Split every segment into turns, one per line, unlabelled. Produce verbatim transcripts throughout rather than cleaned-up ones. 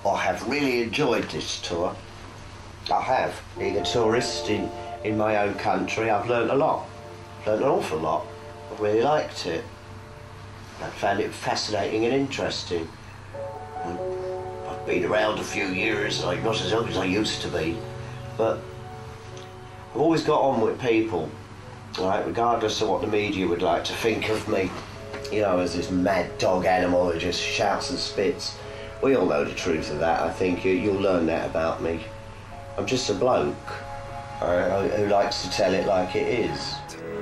I have really enjoyed this tour. I have. Being a tourist in, in my own country, I've learnt a lot. Learnt an awful lot. I really liked it. I found it fascinating and interesting. I've been around a few years, like not as young as I used to be, but I've always got on with people, right, regardless of what the media would like to think of me, you know, as this mad dog animal who just shouts and spits. We all know the truth of that. I think you, you'll learn that about me. I'm just a bloke, right, who likes to tell it like it is.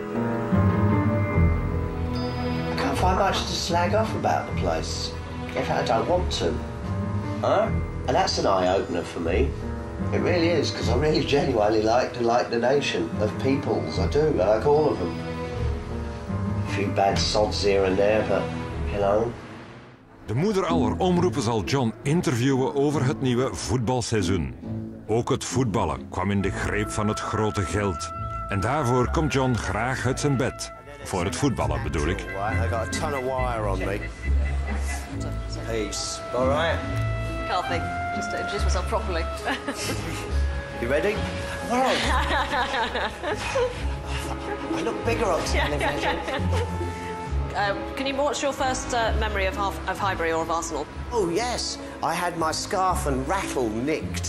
I can't find much to slag off about the place. In fact, I don't want to. Huh? And that's an eye-opener for me. It really is, because I really genuinely like to like the nation of peoples. I do. I like all of them. A few bad sods here and there, but, you know.
De moeder aller omroepen zal John interviewen over het nieuwe voetbalseizoen. Ook het voetballen kwam in de greep van het grote geld. En daarvoor komt John graag uit zijn bed. Voor het voetballen bedoel ik.
I got a ton of wire on me. Peace. All right.
Carthy, just to introduce myself properly.
You ready? All right. I look bigger on television.
Uh, can you, what's your first uh, memory of, half, of Highbury or of Arsenal?
Oh, yes. I had my scarf and rattle nicked.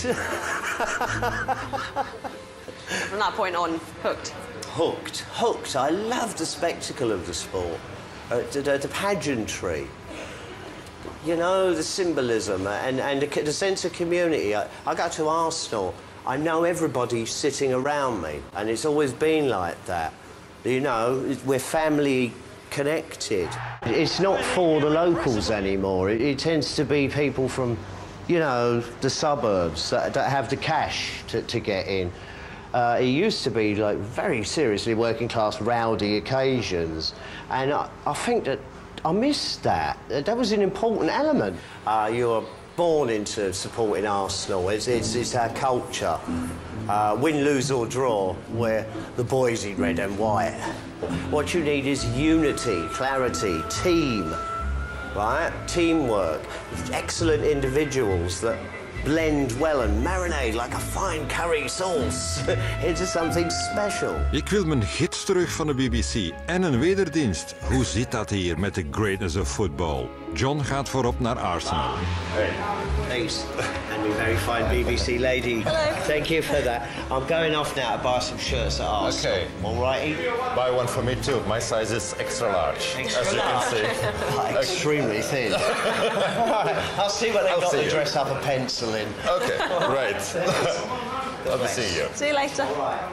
From that point on, hooked.
Hooked. Hooked. I love the spectacle of the sport. Uh, the, the, the pageantry. You know, the symbolism and, and the, the sense of community. I, I go to Arsenal, I know everybody sitting around me, and it's always been like that. You know, we're family connected. It's not for the locals anymore. It, it tends to be people from, you know, the suburbs that, that have the cash to, to get in. Uh, it used to be, like, very seriously working-class, rowdy occasions, and I, I think that I missed that. That was an important element. Uh, you were born into supporting Arsenal. It's, it's, it's our culture. Uh, win, lose or draw, we're the boys in red and white. What you need is unity, clarity, team, right? Teamwork. Excellent individuals that blend well and marinate like a fine curry sauce into something special.
Ik wil mijn gids terug van de B B C en een wederdienst. Hoe zit dat hier met de greatness of football? John gaat voorop naar Arsenal.
Thanks. And a very fine B B C lady.
Hello.
Thank you for that. I'm going off now to buy some shirts at Arsenal.
Okay.
All righty.
Buy one for me too. My size is extra large,
Extra
as you
large.
can see.
Like, extremely thin. Right. I'll see when they've
I'll
got
see
to
you.
dress up a pencil in.
Okay, right. I'll be seeing you.
See you later.
All right.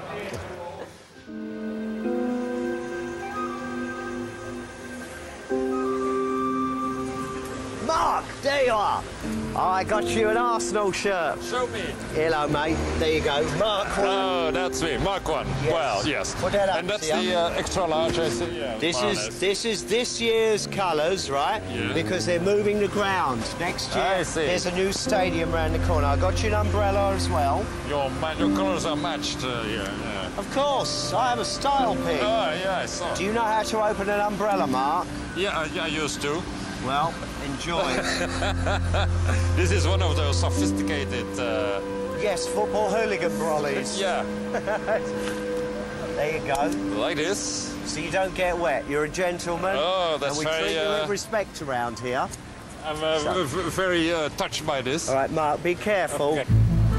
Mark, there you are. I got you an Arsenal shirt.
Show me.
Hello, mate. There you go. Mark one.
Oh, that's me, Mark one.
Yes.
Well, yes.
Put that up,
And that's
yeah.
the uh, extra large, I see. Yeah,
This
more or
is
less.
this is this year's colours, right?
Yeah.
Because they're moving the ground. Next year,
I see.
there's a new stadium round the corner. I got you an umbrella as well.
Your, ma your colours are matched, uh, yeah, yeah.
Of course, I have a style pick.
Oh, yeah, I saw.
Do you know how to open an umbrella, Mark?
Yeah, I, I used to.
Well, enjoy.
This is one of those sophisticated... Uh,
Yes, football hooligan brollies.
yeah,
There you go.
like this.
So you don't get wet. You're a gentleman.
Oh, that's
and we
very,
treat you
uh,
with respect around here.
I'm uh,
So-
v very uh, touched by this.
All right, Mark, be careful.
Okay.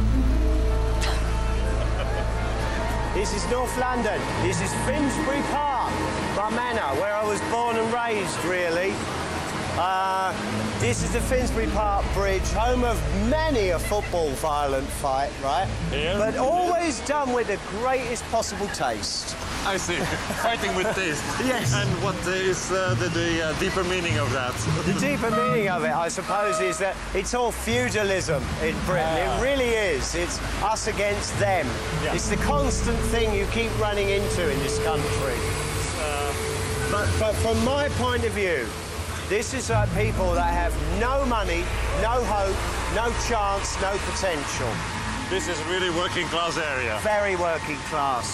This is North London. This is Finsbury Park, my manor, where I was born and raised, really. Uh, this is the Finsbury Park Bridge, home of many a football violent fight, right?
Yeah.
But always done with the greatest possible taste.
I see. Fighting with taste.
Yes.
And what is uh, the, the uh, deeper meaning of that?
The deeper meaning of it, I suppose, is that it's all feudalism in Britain.
Ah.
It really is. It's us against them.
Yeah.
It's the constant thing you keep running into in this country.
Uh,
But, but from my point of view, this is like people that have no money, no hope, no chance, no potential.
this is really working class area.
Very working class.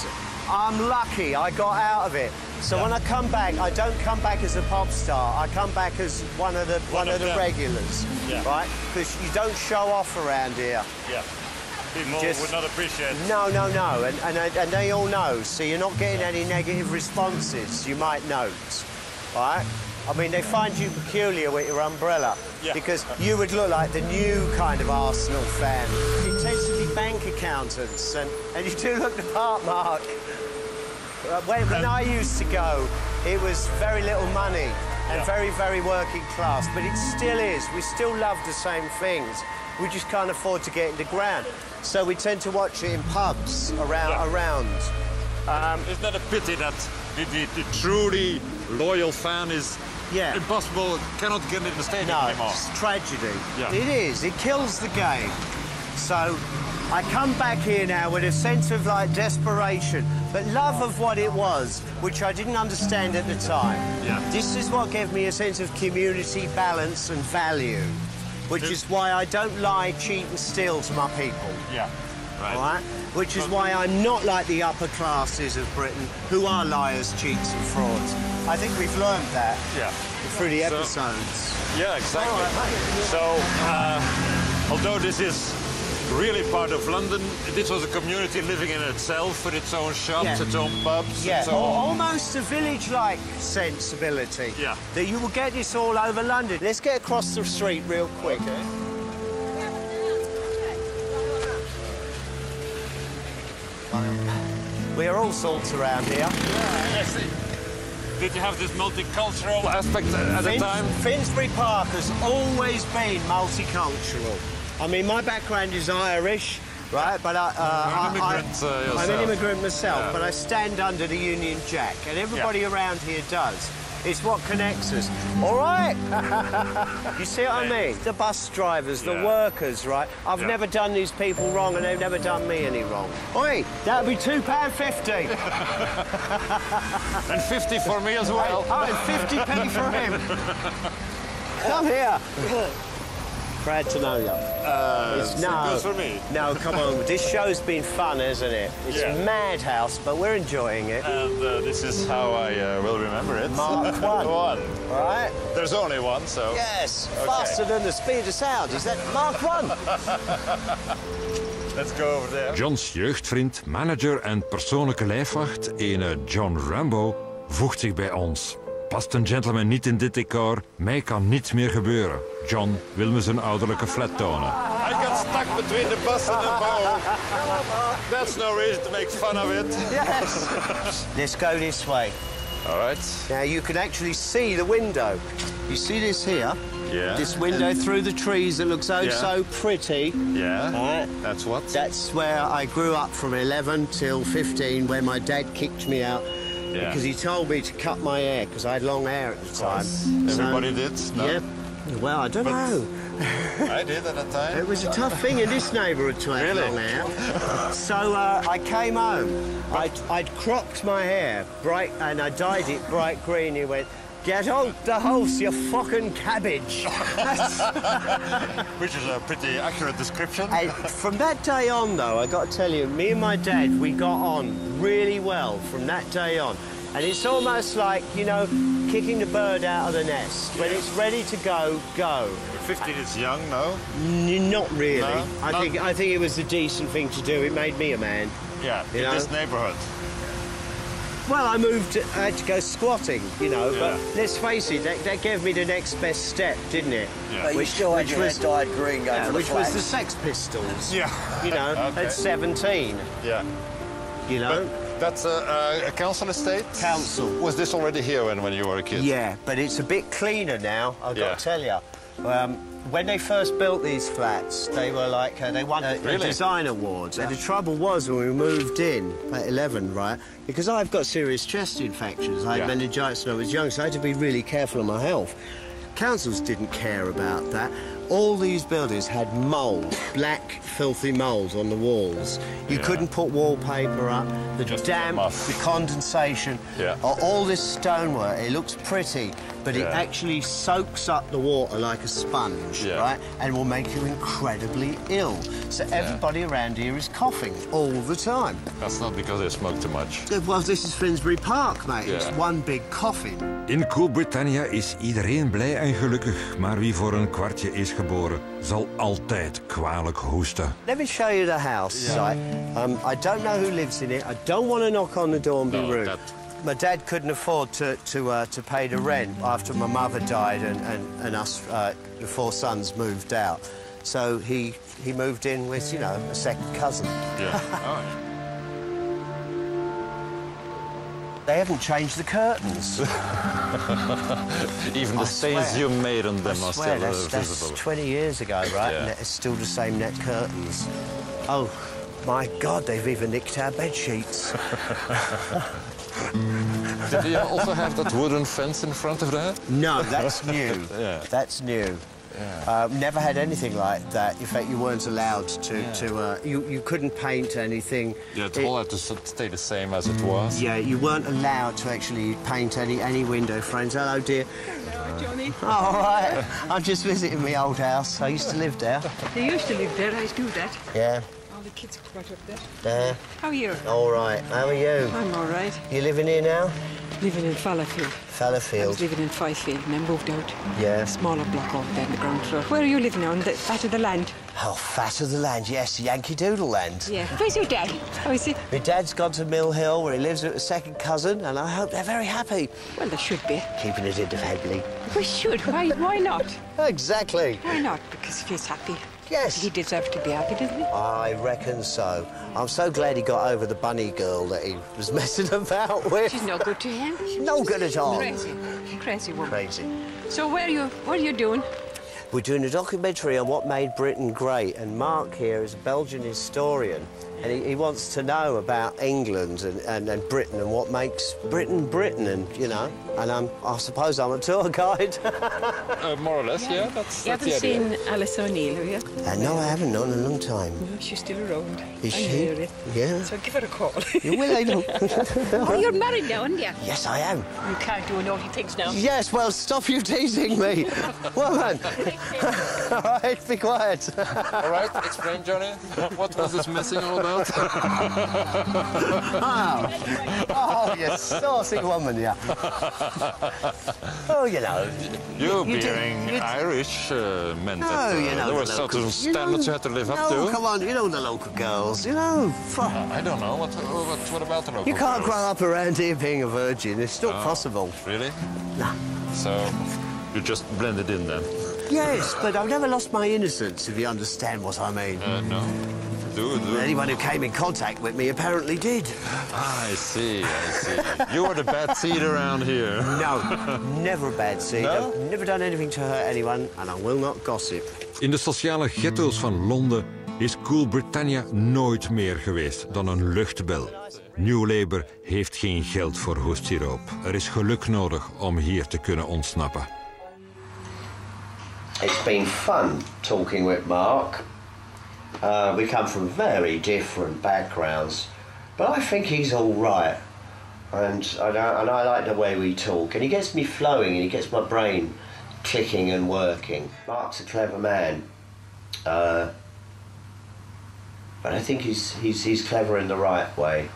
I'm lucky I got out of it. So
Yeah.
when I come back, I don't come back as a pop star. I come back as one of the one,
One of
of the
them.
regulars,
Yeah.
right? Because you don't show off around here.
Yeah. People
Just-
would not appreciate it.
No, no, no, and, and and they all know. So you're not getting any negative responses. You might note, right? I mean, they find you peculiar with your umbrella
Yeah.
because you would look like the new kind of Arsenal fan. It tends to be bank accountants, and, and you do look the part, Mark. Uh, When, when I used to go, it was very little money and
Yeah.
very, very working class, but it still is. We still love the same things. We just can't afford to get in the ground. So we tend to watch it in pubs around.
Yeah.
around.
Um, isn't that a pity that the, the, the truly loyal fan is
Yeah.
impossible, cannot get in the stadium
No,
anymore?
it's tragedy.
Yeah.
It is. It kills the game. So I come back here now with a sense of like desperation, but love of what it was, which I didn't understand at the time.
Yeah.
This is what gave me a sense of community, balance and value, which
This-
is why I don't lie, cheat and steal to my people.
Yeah, right.
All right? Which is why I'm not like the upper classes of Britain, who are liars, cheats and frauds. I think we've learned that
Yeah.
through the
So-
episodes.
Yeah, exactly.
All right, mate.
So, uh, although this is really part of London, this was a community living in itself with its own shops,
Yeah.
its own pubs,
Yeah,
its
al-
own...
almost a village-like sensibility.
Yeah.
That you will get this all over London. Let's get across the street real quick. We are all sorts around here.
Yes. Did you have this multicultural aspect at the
Fins-
time?
Finsbury Park has always been multicultural. I mean, my background is Irish, right? But I, uh,
You're an
I-
immigrant, uh,
I, I'm
yourself.
an immigrant myself,
Yeah.
but I stand under the Union Jack, and everybody around here does. It's what connects us. All right? You see what I mean? The bus drivers, the
Yeah.
workers, right? I've
Yeah.
never done these people wrong, and they've never done me any wrong. Oi, that'll be two pound fifty.
And fifty for me as well.
Oh, and fifty p for him. Come here. Proud to know you.
Uh,
It's-
same goes for me.
No, come on. This show's been fun, hasn't it? It's
Yeah.
madhouse, but we're enjoying it.
And uh, this is how I uh, will remember it.
Mark one.
One.
All right?
There's only one, so...
Yes,
Okay.
faster than the speed of sound. Is that Mark one?
Let's go over there.
Johns jeugdvriend, manager en persoonlijke lijfwacht, ene John Rambo, voegt zich bij ons. Past een gentleman niet in dit decor, mij kan niets meer gebeuren. John wil me zijn ouderlijke flat tonen.
I got stuck between the bus and the bowl. That's no reason to make fun of it.
Yes. Let's go this way.
All right.
Now, you can actually see the window. You see this here?
Yeah.
This window through the trees that looks oh
Yeah.
so pretty.
Yeah.
Right.
That's what?
That's where I grew up from eleven till fifteen, when my dad kicked me out
Yeah.
because he told me to cut my hair because I had long hair at the time.
Everybody
So,
did? No?
Yeah. Well, I don't
But-
know.
I did at the time.
It was a tough thing in this neighbourhood to have
Really?
long hair. So uh, I came home. I'd, I'd cropped my hair bright, and I dyed it bright green. He went, "Get out the house, you fucking cabbage."
Which is a pretty accurate description.
And from that day on, though, I got to tell you, me and my dad, we got on really well from that day on. And it's almost like, you know, kicking the bird out of the nest. When it's ready to go, go.
fifteen is young, no?
N- not really.
No?
I
Not-
think I think it was a decent thing to do. It made me a man.
Yeah,
You
in
know?
this neighborhood.
Well, I moved, I had to go squatting, you know,
Yeah.
but let's face it, that, that gave me the next best step, didn't it?
Yeah.
But you still had your
was,
hair dyed green going
yeah,
for the
which was
flags.
the Sex Pistols.
Yeah.
You know,
Okay.
at seventeen,
Yeah.
you know.
But that's a, a, a council estate?
Council.
Was this already here when, when you were a kid?
Yeah, but it's a bit cleaner now, I've
Yeah.
got to tell you. Um, when they first built these flats, they were like, uh, they won a, a
Really?
design awards. And the trouble was, when we moved in at eleven, right, because I've got serious chest infections. I had
Yeah.
meningitis when I was young, so I had to be really careful of my health. Councils didn't care about that. All these buildings had mould, black, filthy mould on the walls. You
Yeah.
couldn't put wallpaper up. The
Just
damp,
muff.
the condensation,
Yeah.
all all this stonework, it looks pretty, but it
Yeah.
actually soaks up the water like a sponge,
Yeah.
right? And will make you incredibly ill. So everybody around here is coughing all the time.
That's not because they smoke too much.
Well, this is Finsbury Park, mate. It's
Yeah.
one big coughing.
In Cool-Britannia is iedereen blij en gelukkig, maar wie voor een kwartje is geboren, zal altijd kwalijk hoesten.
Let me show you the house, right? Um, I don't know who lives in it. I don't want to knock on the door and be
No,
rude.
that-
My dad couldn't afford to to uh, to pay the rent after my mother died and and, and us uh, the four sons moved out. So he he moved in with, you know, a second cousin.
Yeah. Oh, yeah.
They haven't changed the curtains.
Even the
I
stains
swear.
you made on them
I
are
swear,
still
that's,
uh,
that's
visible.
twenty years ago, right?
Yeah.
And it's still the same net curtains. Oh, my God, they've even nicked our bed sheets.
Did you also have that wooden fence in front of that?
No, that's new.
Yeah.
That's new.
Yeah.
Uh, never had anything like that. In fact, you weren't allowed to.
Yeah.
to uh, you you couldn't paint anything.
Yeah, it
It-
all had to s- stay the same as it was.
yeah, you weren't allowed to actually paint any any window frames. Hello, dear.
Hello, Johnny.
Oh, all right. I'm just visiting my old house. I used to live there.
They used to live there, I do that.
Yeah.
All the kids got up there.
There.
How are you?
All right. How are you?
I'm all right.
You living here now?
Living in Fallowfield. I was
Fallowfield.
living in Fifield and I moved out.
Yeah.
A smaller block over there on the ground floor. Where are you living now? On the fat of the land?
Oh, fat of the land. Yes, Yankee Doodle land.
Yeah. Where's your dad? How is he?
My dad's gone to Mill Hill, where he lives with a second cousin, and I hope they're very happy.
Well, they should be.
Keeping it independently.
We should. Why, why not?
Exactly.
Why not? Because if he's happy.
Yes.
He deserves to be happy, doesn't he?
I reckon so. I'm so glad he got over the bunny girl that he was messing about with.
She's no good to him.
No good at all.
Crazy. Crazy woman.
Crazy.
So where are you, what are you doing?
We're doing a documentary on what made Britain great, and Mark here is a Belgian historian, and he, he wants to know about England and, and, and Britain and what makes Britain Britain, and, you know, and I'm, I suppose I'm a tour guide.
Uh, more or less, yeah. That's,
You
that's the
haven't
idea.
seen Alice O'Neill, have you?
uh, no, I haven't, not in a long time.
No, she's still around.
Is
I
she?
hear it.
Yeah.
So give her a call.
You will, I know.
Oh, you're married now, aren't you?
Yes, I am.
You can't do naughty things now.
Yes, well, stop you teasing me. Woman. All right, be quiet.
All right, explain, Johnny. What was this messing all about?
Oh, oh, you saucy woman, yeah. Oh, you know.
You
You do-
being
you-
Irish uh, meant
No,
that uh,
you know
there were
the
certain
local-
standards you had to live
no,
up to.
come on, you know the local girls, you know. Fuck.
I don't know. What, what, what about the local
You can't
girls?
grow up around here being a virgin. It's not
Oh.
possible.
Really?
No.
So you just blended in then?
Yes, but I've never lost my innocence, if you understand what I mean.
Uh, no. Do, do.
Anyone who came in contact with me apparently did.
I see, I see. You were the bad seed around here.
No, never a bad seed.
No?
I've never done anything to hurt anyone, and I will not gossip.
In de sociale ghetto's van Londen is Cool-Britannia nooit meer geweest dan een luchtbel. New Labour heeft geen geld voor hoestsiroop. Er is geluk nodig om hier te kunnen ontsnappen.
It's been fun talking with Mark. Uh, we come from very different backgrounds, but I think he's all right. And, and, I, and I like the way we talk. And he gets me flowing, and he gets my brain clicking and working. Mark's a clever man. Uh, but I think he's, he's, he's clever in the right way.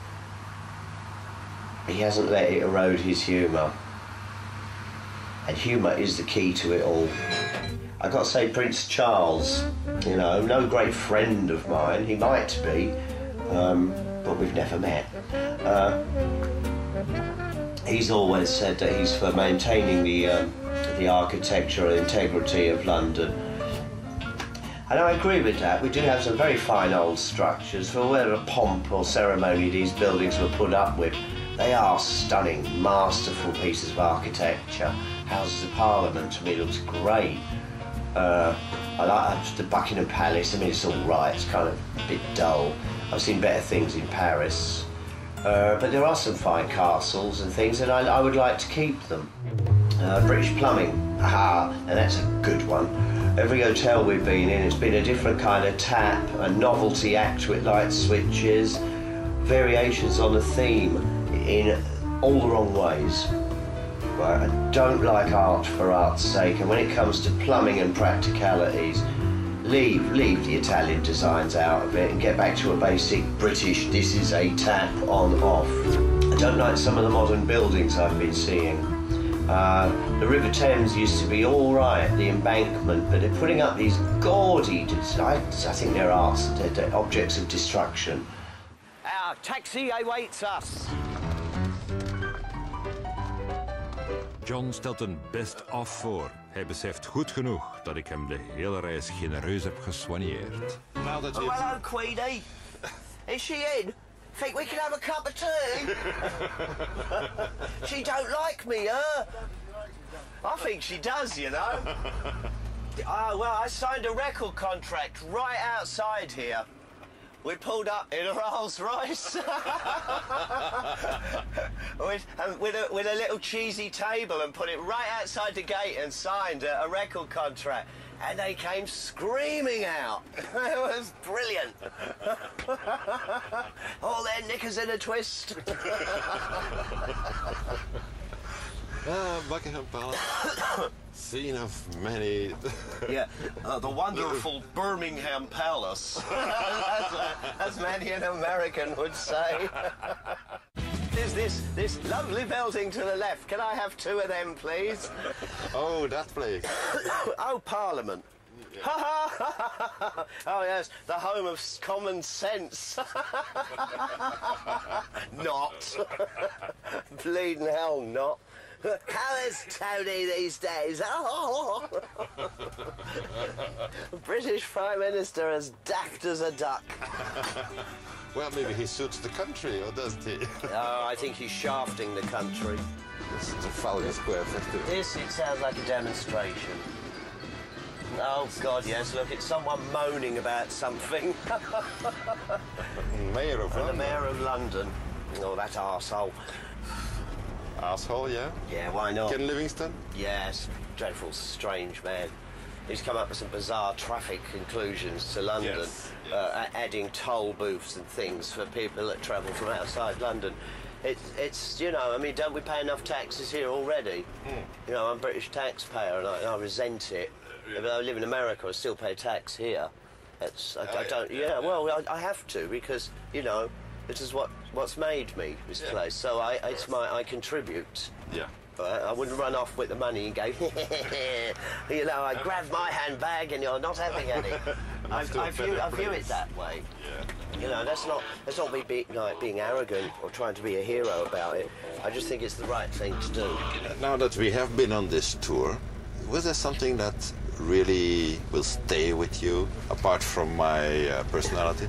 He hasn't let it erode his humour. And humour is the key to it all. I got to say, Prince Charles, you know, no great friend of mine. He might be, um, but we've never met. Uh, he's always said that he's for maintaining the uh, the architectural integrity of London. And I agree with that. We do have some very fine old structures. For whatever pomp or ceremony these buildings were put up with, they are stunning, masterful pieces of architecture. Houses of Parliament, to me, looks great. Uh, I like the Buckingham Palace. I mean, it's all right. It's kind of a bit dull. I've seen better things in Paris. Uh, but there are some fine castles and things, and I, I would like to keep them. Uh, British plumbing, aha, and that's a good one. Every hotel we've been in, it's been a different kind of tap, a novelty act with light switches, variations on the theme in all the wrong ways. Right, I don't like art for art's sake, and when it comes to plumbing and practicalities, leave leave the Italian designs out of it and get back to a basic British, this is a tap on off. I don't like some of the modern buildings I've been seeing. Uh, the River Thames used to be all right, the embankment, but they're putting up these gaudy, I, I think they're arts, they're, they're objects of destruction. Our taxi awaits us.
John stelt een best of voor. Hij beseft goed genoeg dat ik hem de hele reis genereus heb gesoigneerd.
Oh, hello, Queenie. Is she in? Think we can have a cup of tea? She don't like me, huh? I think she does, you know. Oh, well, I signed a record contract right outside here. We pulled up in a Rolls Royce with, um, with, a, with a little cheesy table and put it right outside the gate and signed a, a record contract. And they came screaming out. It was brilliant. All their knickers in a twist.
Ah, Buckingham Palace. Scene of many...
Yeah, uh, the wonderful Birmingham Palace, as, uh, as many an American would say. There's this, this lovely building to the left. Can I have two of them, please?
Oh, that place.
Oh, Parliament. Oh, yes, the home of common sense. Not. Bleeding hell, not. How is Tony these days? Oh. British Prime Minister as daft as a duck.
Well, maybe he suits the country, or doesn't he?
Oh, I think he's shafting the country.
This is a Trafalgar Square festival.
This, it sounds like a demonstration. Oh, God, yes, look, it's someone moaning about something.
Mayor of
and
London.
the Mayor of London. Oh, that arsehole.
Asshole, yeah?
Yeah, why not?
Ken Livingstone?
Yes, dreadful, strange man. He's come up with some bizarre traffic conclusions to London,
Yes, yes.
Uh, adding toll booths and things for people that travel from outside London. It, it's, you know, I mean, don't we pay enough taxes here already? Mm. You know, I'm a British taxpayer and I, I resent it. If I live in America, I still pay tax here. It's, I, I don't, yeah, well, I, I have to because, you know, this is what, what's made me, this yeah. place. So I, it's my, I contribute.
Yeah.
I, I wouldn't run off with the money and go, you know, I grab my handbag and you're not having any. I, I, view, I view it that way. Yeah. You know, that's not, that's not me be, like, being arrogant or trying to be a hero about it. I just think it's the right thing to do.
Now that we have been on this tour, was there something that really will stay with you, apart from my uh, personality?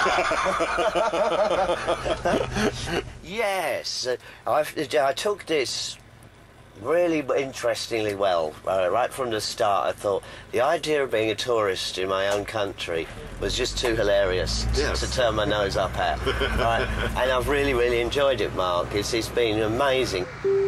Yes, uh, I've, I took this really interestingly well. Uh, right from the start, I thought the idea of being a tourist in my own country was just too hilarious
yes.
to, to turn my nose up at. Right? And I've really, really enjoyed it, Mark. It's, it's been amazing.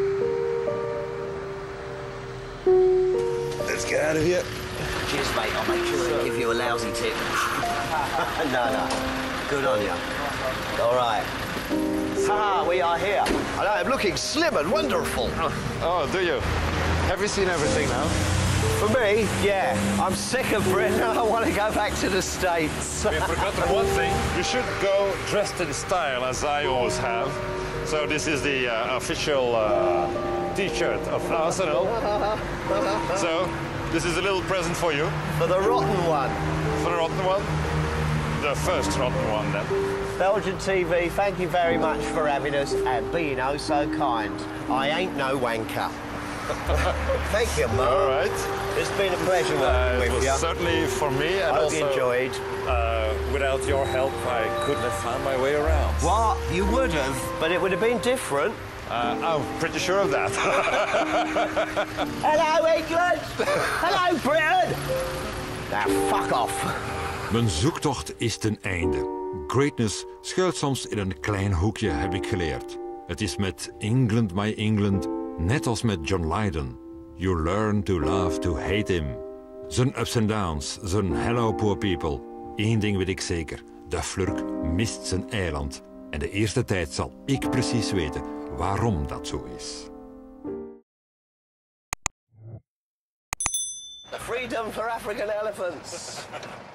Let's get out of here.
Cheers, mate. I'll make sure to give you a lousy tip. No, no. Good on you. All right. Ah, we are here. I know, I'm looking slim and wonderful.
Oh, oh, do you? Have you seen everything now?
For me, yeah. I'm sick of Britain. I want to go back to the States.
We have forgotten one thing. You should go dressed in style, as I always have. So this is the uh, official uh, T-shirt of Arsenal. So this is a little present for you.
For the rotten one.
For the rotten one? The first rotten one, then.
Belgian T V, thank you very much for having us and being oh so kind. I ain't no wanker. Thank you, Mark.
All right.
It's been a pleasure working
uh,
with
it was
you.
Certainly for me. And
I hope
also,
you enjoyed.
Uh, without your help, I couldn't have found my way around.
What? You would have, but it would have been different.
Uh, I'm pretty sure of that.
Hello, England! Hello, Britain! Now, fuck off.
Mijn zoektocht is ten einde. Greatness schuilt soms in een klein hoekje, heb ik geleerd. Het is met England, my England, net als met John Lydon. You learn to love to hate him. Zijn ups and downs, zijn hello poor people. Eén ding weet ik zeker, de Flurk mist zijn eiland. En de eerste tijd zal ik precies weten waarom dat zo is.
Freedom for African elephants.